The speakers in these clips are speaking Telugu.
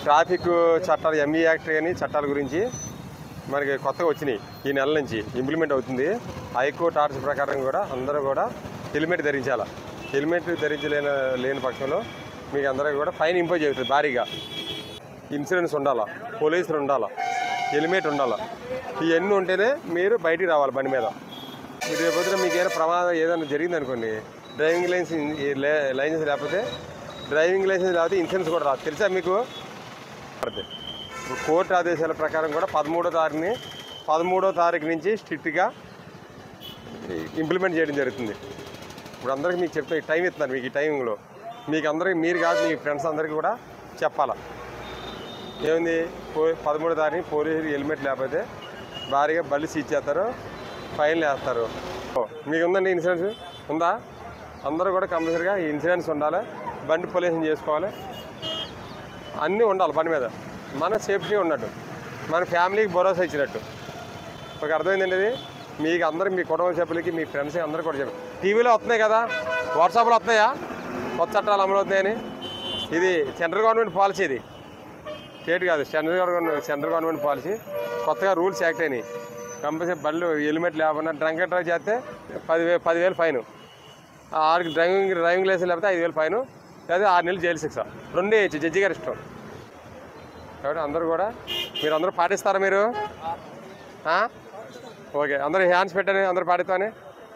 ట్రాఫిక్ చట్టాలు ఎంఈ యాక్ట్ అని చట్టాల గురించి మనకి కొత్తగా వచ్చినాయి. ఈ నెల నుంచి ఇంప్లిమెంట్ అవుతుంది. హైకోర్టు ఆర్డర్స్ ప్రకారం కూడా అందరూ కూడా హెల్మెట్ ధరించాలి. హెల్మెట్ లేని పక్షంలో మీకు అందరికీ కూడా ఫైన్ ఇంపోజ్ అవుతుంది భారీగా. ఇన్సూరెన్స్ ఉండాలా, పోలీసులు ఉండాలా, హెల్మెట్ ఉండాలా. ఇవన్నీ ఉంటేనే మీరు బయటికి రావాలి బండి మీద. మీరు రేపొద్దున మీకు ఏదైనా ప్రమాదం ఏదైనా జరిగిందనుకోండి, డ్రైవింగ్ లైసెన్స్ లేకపోతే ఇన్సూరెన్స్ కూడా రాదు. తెలుసా మీకు? కోర్టు ఆదేశాల ప్రకారం కూడా 13వ తారీఖు నుంచి స్ట్రిక్ట్గా ఇంప్లిమెంట్ చేయడం జరుగుతుంది. ఇప్పుడు అందరికీ మీకు చెప్తే టైం ఇస్తున్నారు. మీకు ఈ టైంలో మీకు అందరికీ మీరు కాదు మీ ఫ్రెండ్స్ అందరికీ కూడా చెప్పాలా. ఏముంది, 13వ తారీఖు పోలీసులు హెల్మెట్ లేకపోతే భారీగా బళ్ళు సీజ్ చేస్తారు, ఫైన్లు వేస్తారు. మీకు ఉందండి ఇన్సూరెన్స్? ఉందా? అందరూ కూడా కంపల్సరీగా ఇన్సూరెన్స్ ఉండాలి, బండి పొల్యూషన్ చేసుకోవాలి, అన్నీ ఉండాలి బండి మీద. మన సేఫ్టీ ఉన్నట్టు, మన ఫ్యామిలీకి భరోసా ఇచ్చినట్టు. ఒక అర్థమైందండి ఇది. మీకు అందరికి, మీ కుటుంబ సభ్యులకి, మీ ఫ్రెండ్స్కి అందరూ కూడా చెప్పండి. టీవీలో వస్తున్నాయి కదా, వాట్సాప్లో వస్తున్నాయా కొత్త చట్టాలు అమలు అవుతున్నాయని. ఇది సెంట్రల్ గవర్నమెంట్ పాలసీ, ఇది స్టేట్ కాదు, సెంట్రల్ గవర్నమెంట్ పాలసీ. కొత్తగా రూల్స్ యాక్ట్ అయినాయి. కంపల్సరీ బళ్ళు హెల్మెట్ లేకుండా డ్రంక్ అండ్ డ్రైవ్ చేస్తే 10,000 ఫైను, ఆడికి డ్రైవింగ్ లైసెన్స్ లేకపోతే 5,000 ఫైను, లేదా 6 నెలలు జైలు శిక్ష. రెండే ఇచ్చి జడ్జి గారి ఇష్టం. కాబట్టి అందరూ కూడా మీరు అందరూ పాటిస్తారా? మీరు ఓకే, అందరూ హ్యాండ్స్ పెట్టని అందరూ పాటిస్తామని.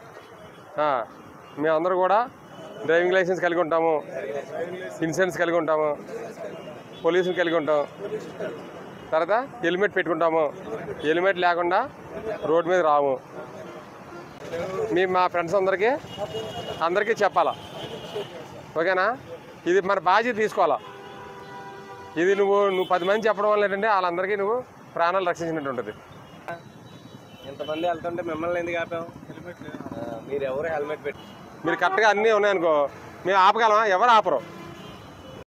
మేమందరూ కూడా డ్రైవింగ్ లైసెన్స్ కలిగి ఉంటాము, ఇన్సూరెన్స్ కలిగి ఉంటాము, పోలీసులు కలిగి ఉంటాం, తర్వాత హెల్మెట్ పెట్టుకుంటాము. హెల్మెట్ లేకుండా రోడ్డు మీద రాము. మా ఫ్రెండ్స్ అందరికీ చెప్పాలా. ఓకేనా? ఇది మన బాధ్యత తీసుకోవాలా. ఇది నువ్వు 10 మంది చెప్పడం వల్ల ఏంటంటే వాళ్ళందరికీ నువ్వు ప్రాణాలు రక్షించినట్టు ఉంటుంది. ఇంతమంది వెళ్తుంటే మిమ్మల్ని ఎందుకు ఆపాం? మీరు ఎవరు హెల్మెట్ పెట్టి మీరు కరెక్ట్గా అన్నీ ఉన్నాయనుకో, మేము ఆపగలమా? ఎవరు ఆపరు.